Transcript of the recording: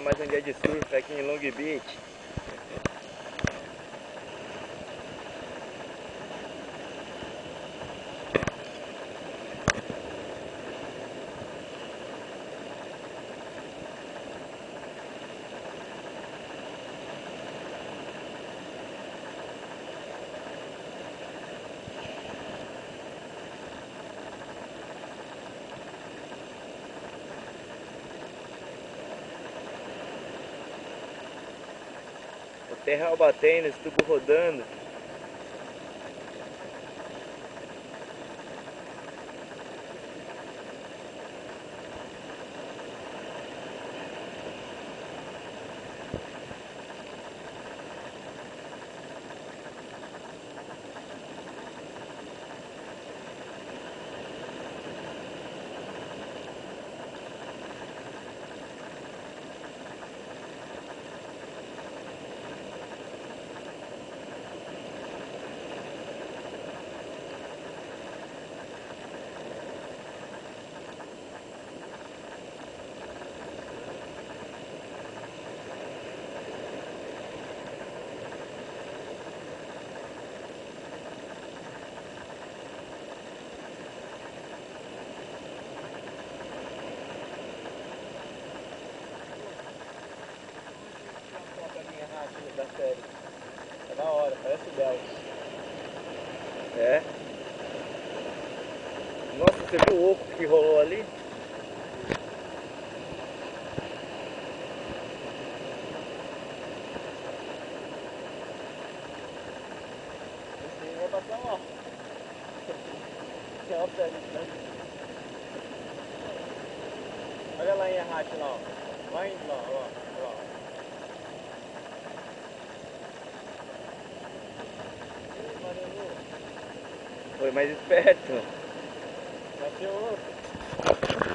mais um dia de surf aqui em Long Beach. O terral batendo, esse tubo rodando. Da série. É da hora, parece o Bel. É. Nossa, você viu o oco que rolou ali? Esse aí vai passar lá. Tem uma pele, né? Olha lá em Arrate lá, ó. Lá indo lá, ó lá. Foi mais esperto. Bateu outro.